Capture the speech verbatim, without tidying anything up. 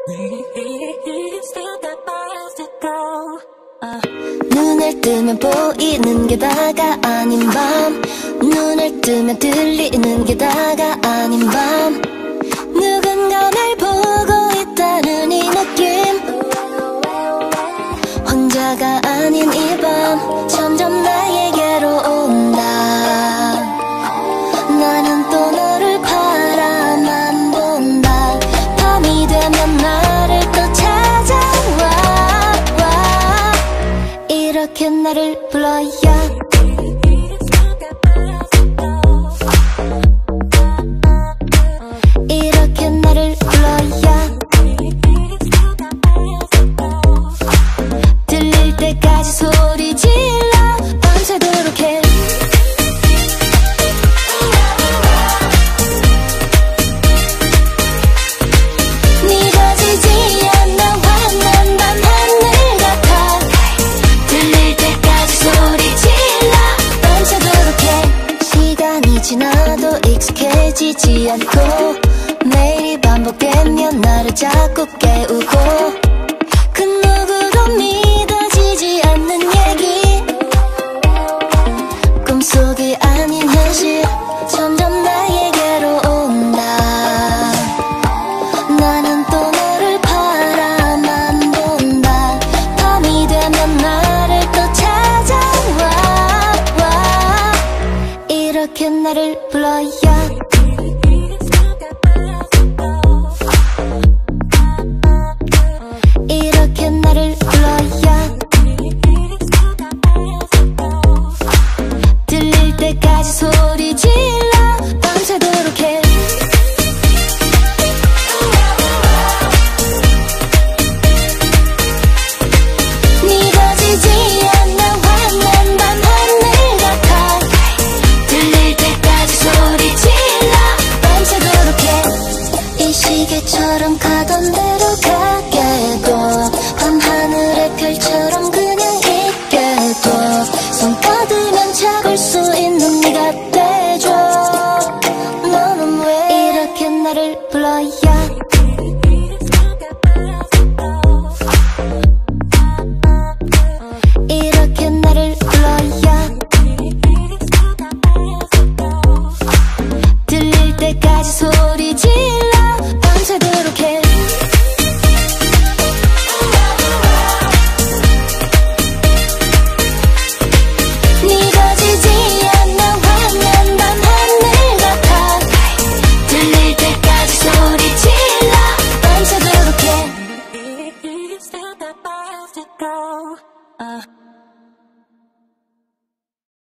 눈을 뜨면 보이는 게 다가 아닌 밤, 눈을 뜨면 들리는 게 다가 아닌 밤, 누군가 날 보고 있다는 이 느낌, 혼자가 아닌 이 밤 점점 나에게로 온다. 나는 또 너를 바라만 본다. 밤이 되면 나를 또 찾아와 와. 이렇게 나를 불러야 이렇게 나를 불러야 들릴 때까지 소리 질러 밤새도록 해. 네가 지지 않아 환한 밤 하늘 같아. 들릴 때까지 소리 질러 밤새도록 해. 시간이 지나도 익숙해지지 않고 매일이 반복되면 나를 자꾸 깨우고 그 누구도 믿어지지 않는 얘기, 꿈속이 아닌 현실 점점 나에게로 온다. 나는 또 너를 바라만 본다. 밤이 되면 나를 또 찾아와 와. 이렇게 나를 불러야 이렇게 나를 불러야 들릴 때까지 소리 질러 밤새도록 해. 네가 지지 않아 환한 밤 하늘 같아. 들릴 때까지 소리 질러 밤새도록 해. 이 시계처럼 가던 대로 가게도 밤하늘의 별처럼 그냥 있게도 손 뻗으면 잡을 수 있는 네가 돼줘. 너는 왜 이렇게 나를 불러야